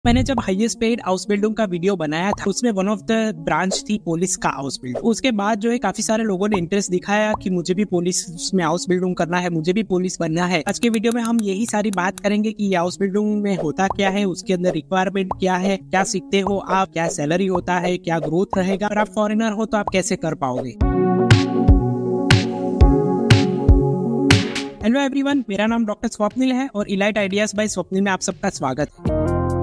मैंने जब highest paid house building का वीडियो बनाया था उसमें वन ऑफ द ब्रांच थी पुलिस का हाउस बिल्डिंग। उसके बाद जो है काफी सारे लोगों ने इंटरेस्ट दिखाया कि मुझे भी पुलिस में हाउस बिल्डिंग करना है, मुझे भी पुलिस बनना है। आज के वीडियो में हम यही सारी बात करेंगे कि हाउस बिल्डिंग में होता क्या है, उसके अंदर रिक्वायरमेंट क्या है, क्या सीखते हो आप, क्या सैलरी होता है, क्या ग्रोथ रहेगा, अगर आप फॉरेनर हो तो आप कैसे कर पाओगे। हेलो एवरीवन, मेरा नाम डॉक्टर स्वप्निल है और इलाइट आइडियाज बाय स्वप्निल में आप सबका स्वागत है।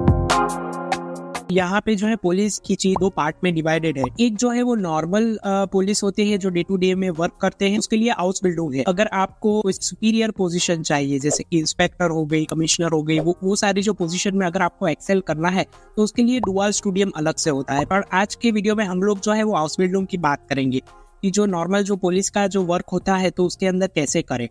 यहाँ पे जो है पुलिस की चीज दो पार्ट में डिवाइडेड है। एक जो है वो नॉर्मल पुलिस होती है जो डे टू डे में वर्क करते हैं, उसके लिए हाउस बिल्डिंग है। अगर आपको सुपीरियर पोजीशन चाहिए जैसे कि इंस्पेक्टर हो गई, कमिश्नर हो गई, वो सारी जो पोजीशन में अगर आपको एक्सेल करना है तो उसके लिए डुअल स्टूडियम अलग से होता है। पर आज के वीडियो में हम लोग जो है वो हाउस बिल्डिंग की बात करेंगे कि जो नॉर्मल जो पुलिस का जो वर्क होता है तो उसके अंदर कैसे करें।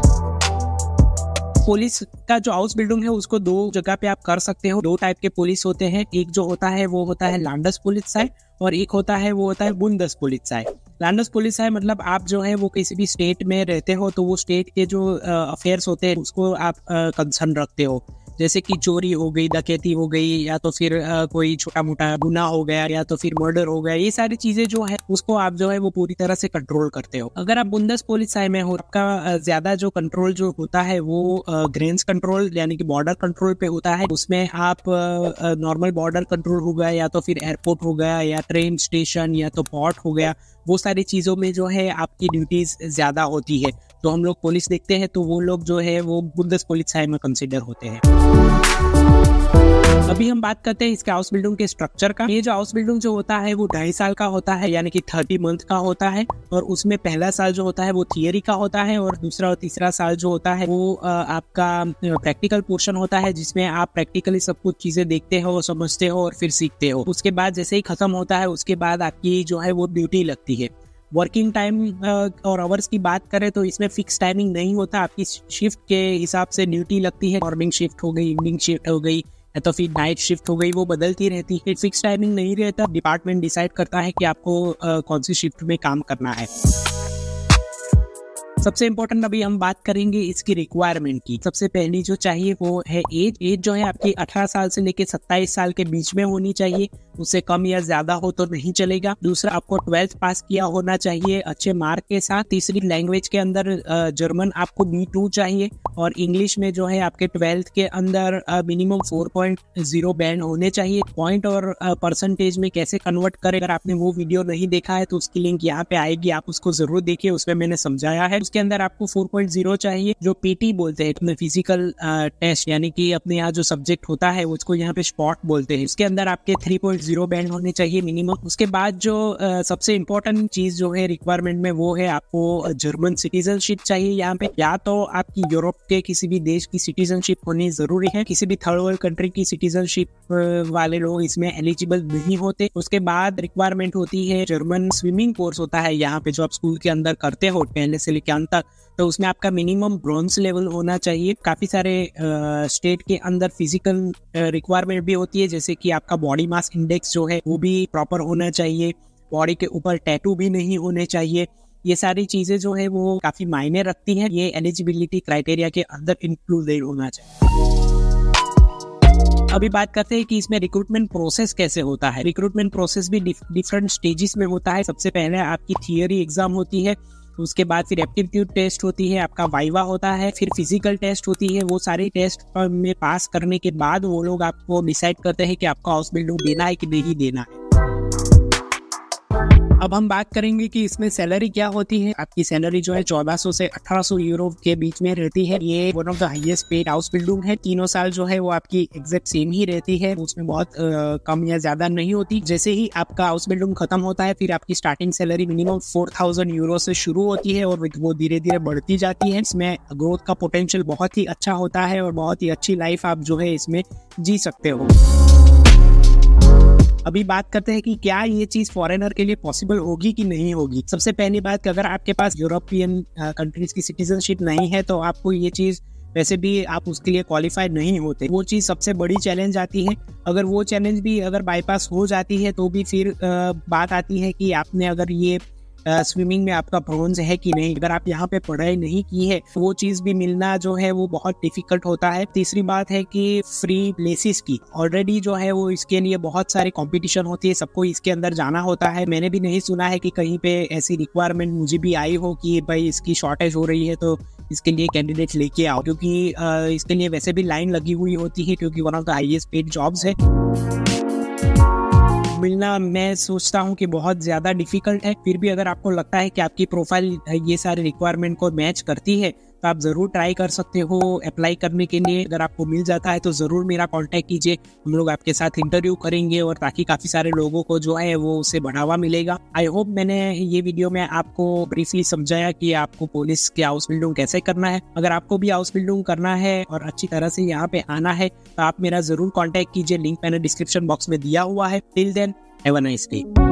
पुलिस का जो हाउस बिल्डिंग है उसको दो जगह पे आप कर सकते हो। दो टाइप के पुलिस होते हैं, एक जो होता है वो होता है लैंडस पुलिस और एक होता है वो होता है बुंदस पुलिस। लैंडस पुलिस मतलब आप जो है वो किसी भी स्टेट में रहते हो तो वो स्टेट के जो अफेयर्स होते हैं उसको आप कंसर्न रखते हो, जैसे कि चोरी हो गई, डकैती हो गई, या तो फिर कोई छोटा मोटा गुनाह हो गया, या तो फिर मर्डर हो गया। ये सारी चीजें जो है उसको आप जो है वो पूरी तरह से कंट्रोल करते हो। अगर आप बुंदस पुलिस में हो, आपका ज्यादा जो कंट्रोल जो होता है वो ग्रेन्स कंट्रोल यानी कि बॉर्डर कंट्रोल पे होता है। उसमें आप नॉर्मल बॉर्डर कंट्रोल हो गया, या तो फिर एयरपोर्ट हो गया, या ट्रेन स्टेशन, या तो पोर्ट हो गया, वो सारी चीजों में जो है आपकी ड्यूटीज ज्यादा होती है। तो हम लोग पुलिस देखते हैं तो वो लोग जो है वो बुंदस पुलिस में कंसिडर होते हैं। अभी हम बात करते हैं इसके हाउस बिल्डिंग के स्ट्रक्चर का। ये जो हाउस बिल्डिंग जो होता है वो 2.5 साल का होता है, यानी कि 30 मंथ का होता है। और उसमें पहला साल जो होता है वो थियरी का होता है और दूसरा और तीसरा साल जो होता है वो आपका प्रैक्टिकल पोर्शन होता है, जिसमें आप प्रैक्टिकली सब कुछ चीजें देखते हो, समझते हो और फिर सीखते हो। उसके बाद जैसे ही खत्म होता है उसके बाद आपकी जो है वो ड्यूटी लगती है। वर्किंग टाइम और आवर्स की बात करें तो इसमें फिक्स टाइमिंग नहीं होता, आपकी शिफ्ट के हिसाब से ड्यूटी लगती है। मॉर्निंग शिफ्ट हो गई, इवनिंग शिफ्ट हो गई, या तो फिर नाइट शिफ्ट हो गई, वो बदलती रहती है। फिक्स टाइमिंग नहीं रहता, डिपार्टमेंट डिसाइड करता है कि आपको कौन सी शिफ्ट में काम करना है। सबसे इम्पोर्टेंट अभी हम बात करेंगे इसकी रिक्वायरमेंट की। सबसे पहली जो चाहिए वो है एज जो है आपकी 18 साल से लेके 27 साल के बीच में होनी चाहिए, उससे कम या ज्यादा हो तो नहीं चलेगा। दूसरा, आपको 12th पास किया होना चाहिए अच्छे मार्क के साथ। तीसरी, लैंग्वेज के अंदर जर्मन आपको B2 चाहिए, और इंग्लिश में जो है आपके 12th के अंदर मिनिमम 4.0 बैंड होने चाहिए। पॉइंट और परसेंटेज में कैसे कन्वर्ट करें, अगर आपने वो वीडियो नहीं देखा है तो उसकी लिंक यहाँ पे आएगी, आप उसको जरूर देखिए, उसमें मैंने समझाया है। उसके अंदर आपको 4.0 चाहिए, जो PT बोलते हैं, अपने फिजिकल टेस्ट, यानी कि अपने यहाँ जो सब्जेक्ट होता है उसको यहाँ पे स्पॉट बोलते हैं। उसके अंदर आपके 3.0 बैंड होने चाहिए मिनिमम। उसके बाद जो सबसे इम्पोर्टेंट चीज जो है रिक्वायरमेंट में वो है आपको जर्मन सिटीजनशिप चाहिए। यहाँ पे या तो आपकी यूरोप के किसी भी देश की सिटीजनशिप होनी जरूरी है, किसी भी थर्ड वर्ल्ड कंट्री की सिटीजनशिप वाले लोग इसमें एलिजिबल नहीं होते। उसके बाद रिक्वायरमेंट होती है जर्मन स्विमिंग कोर्स होता है यहाँ पे, जो आप स्कूल के अंदर करते हो पहले से लेकर अंत तक, तो उसमें आपका मिनिमम ब्रॉन्ज लेवल होना चाहिए। काफी सारे स्टेट के अंदर फिजिकल रिक्वायरमेंट भी होती है, जैसे कि आपका बॉडी मास इंडेक्स जो है वो भी प्रॉपर होना चाहिए, बॉडी के ऊपर टैटू भी नहीं होने चाहिए। ये सारी चीजें जो है वो काफी मायने रखती हैं, ये एलिजिबिलिटी क्राइटेरिया के अंदर इंक्लूडेड होना चाहिए। अभी बात करते हैं कि इसमें रिक्रूटमेंट प्रोसेस कैसे होता है। रिक्रूटमेंट प्रोसेस भी डिफरेंट स्टेजेस में होता है। सबसे पहले आपकी थियरी एग्जाम होती है, उसके बाद फिर एप्टीट्यूड टेस्ट होती है, आपका वाइवा होता है, फिर फिजिकल टेस्ट होती है। वो सारे टेस्ट में पास करने के बाद वो लोग आपको डिसाइड करते हैं कि आपको हाउस बिल्डिंग देना है कि नहीं देना है। अब हम बात करेंगे कि इसमें सैलरी क्या होती है। आपकी सैलरी जो है 1400 से 1800 यूरो के बीच में रहती है। ये one of the highest paid house building है। तीनों साल जो है वो आपकी एग्जैक्ट सेम ही रहती है, उसमें बहुत कम या ज्यादा नहीं होती। जैसे ही आपका हाउस बिल्डिंग खत्म होता है फिर आपकी स्टार्टिंग सैलरी मिनिमम 4000 यूरो से शुरू होती है और वो धीरे धीरे बढ़ती जाती है। इसमें ग्रोथ का पोटेंशियल बहुत ही अच्छा होता है और बहुत ही अच्छी लाइफ आप जो है इसमें जी सकते हो। अभी बात करते हैं कि क्या ये चीज फॉरेनर के लिए पॉसिबल होगी कि नहीं होगी। सबसे पहली बात कि अगर आपके पास यूरोपियन कंट्रीज की सिटीजनशिप नहीं है तो आपको ये चीज वैसे भी आप उसके लिए क्वालिफाइड नहीं होते। वो चीज सबसे बड़ी चैलेंज आती है। अगर वो चैलेंज भी अगर बाईपास हो जाती है तो भी फिर बात आती है कि आपने अगर ये स्विमिंग में आपका ब्रॉन्ज है कि नहीं। अगर आप यहाँ पे पढ़ाई नहीं की है वो चीज भी मिलना जो है वो बहुत डिफिकल्ट होता है। तीसरी बात है कि फ्री प्लेसेस की ऑलरेडी जो है वो इसके लिए बहुत सारी कंपटीशन होती है, सबको इसके अंदर जाना होता है। मैंने भी नहीं सुना है कि कहीं पे ऐसी रिक्वायरमेंट मुझे भी आई हो कि भाई इसकी शॉर्टेज हो रही है तो इसके लिए कैंडिडेट लेके आओ, क्योंकि इसके लिए वैसे भी लाइन लगी हुई होती है, क्योंकि one of the highest paid jobs है। मिलना मैं सोचता हूँ कि बहुत ज़्यादा डिफिकल्ट है। फिर भी अगर आपको लगता है कि आपकी प्रोफाइल ये सारे रिक्वायरमेंट को मैच करती है तो आप ज़रूर ट्राई कर सकते हो अप्लाई करने के लिए। अगर आपको मिल जाता है तो ज़रूर मेरा कांटेक्ट कीजिए, हम लोग आपके साथ इंटरव्यू करेंगे और ताकि काफ़ी सारे लोगों को जो है वो उससे बढ़ावा मिलेगा। आई होप मैंने ये वीडियो में आपको ब्रीफली समझाया कि आपको पुलिस के हाउस बिल्डिंग कैसे करना है। अगर आपको भी हाउस बिल्डिंग करना है और अच्छी तरह से यहाँ पे आना है तो आप मेरा ज़रूर कॉन्टैक्ट कीजिए, लिंक मैंने डिस्क्रिप्शन बॉक्स में दिया हुआ है। Till then have a nice day.